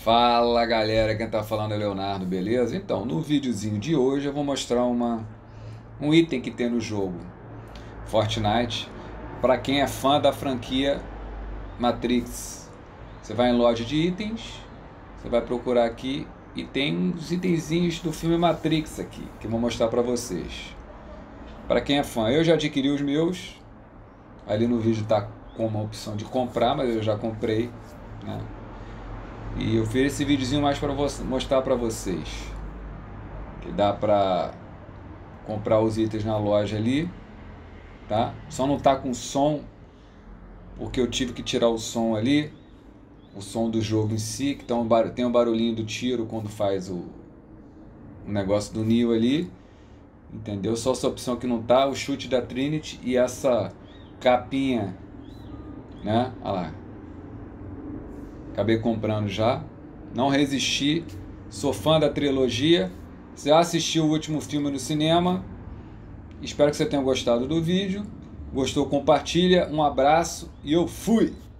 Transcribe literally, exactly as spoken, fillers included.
Fala galera, quem tá falando é Leonardo, beleza? Então, no videozinho de hoje eu vou mostrar uma, um item que tem no jogo Fortnite para quem é fã da franquia Matrix. Você vai em loja de itens, você vai procurar aqui e tem uns itenzinhos do filme Matrix aqui que eu vou mostrar para vocês. Para quem é fã, eu já adquiri os meus, ali no vídeo tá com uma opção de comprar, mas eu já comprei, né? E eu fiz esse videozinho mais para mostrar para vocês que dá para comprar os itens na loja ali, tá? Só não tá com som porque eu tive que tirar o som ali, o som do jogo em si, que tem um barulhinho do tiro quando faz o, o negócio do Neo ali, entendeu? Só essa opção que não tá, o chute da Trinity e essa capinha, né? Olha lá. Acabei comprando já. Não resisti. Sou fã da trilogia. Você assistiu o último filme no cinema. Espero que você tenha gostado do vídeo. Gostou? Compartilha. Um abraço e eu fui!